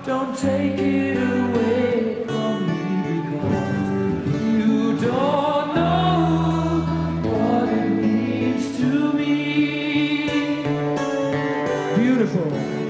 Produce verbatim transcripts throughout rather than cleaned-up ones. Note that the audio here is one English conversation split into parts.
Don't take it away from me, because you don't know what it means to me. Beautiful.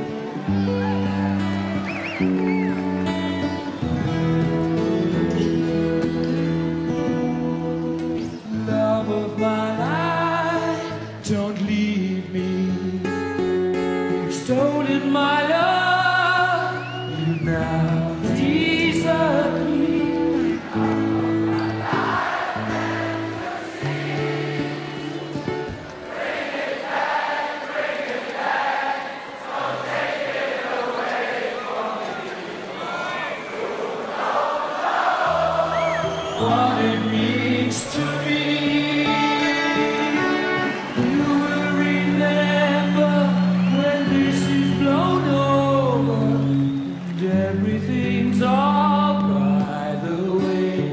Love of my life, don't leave me. You've stolen my love, you now desert me. Love of my life, never see. Bring it back, bring it back. Don't take it away from me. You don't know what it means to me. Everything's all by the way.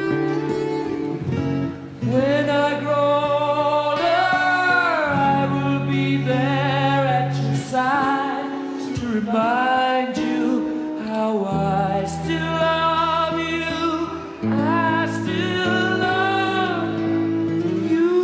When I grow older, I will be there at your side to remind you how I still love you. I still love you.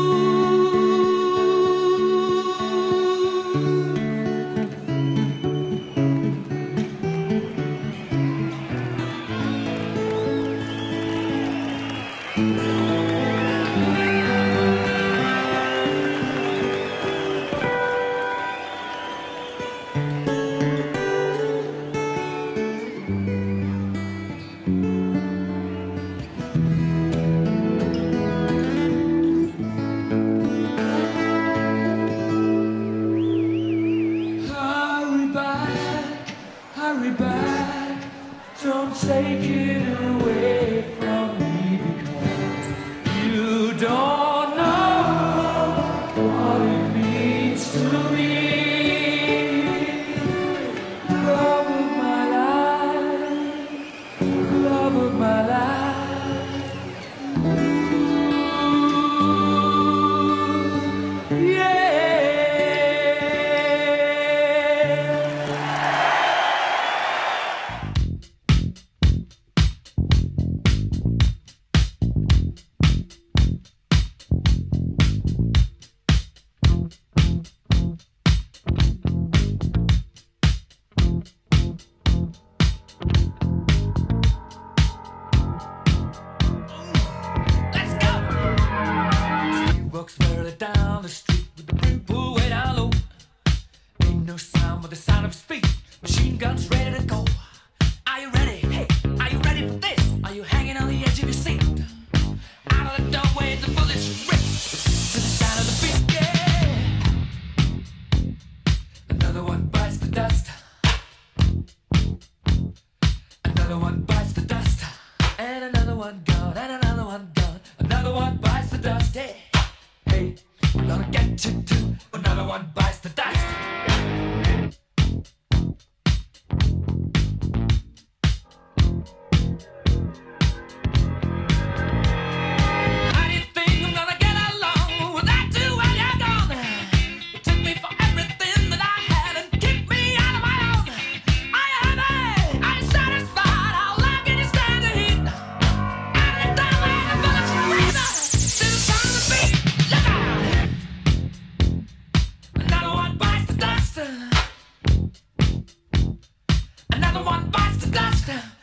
Hurry back, don't take it away from me, because you don't know what it means to me. Love of my life, love of my life. Ooh, yeah. Walks further down the street with the brim pulled way down low. Ain't no sound but the sound of his feet. Machine guns ready to go. Are you ready? Hey, are you ready for this? Are you hanging on the edge of your seat? Out of the doorway, the bullets rip to the sound of the beat. Yeah. Another one bites the dust. Another one bites the dust. And another one gone. And another one gone. Another one bites the dust. Hey. Hey, we're gonna get you too. Another one bites the dust. How do you think I'm gonna get along without you when you're gone? You took me for everything that I had and kicked me out of my own. Are you happy? Are you satisfied? How long can you stand the heat? Out of the doorway, the bullets rip to the sound of the beat. Look out! Another one bites the dust. Another one bites the dust.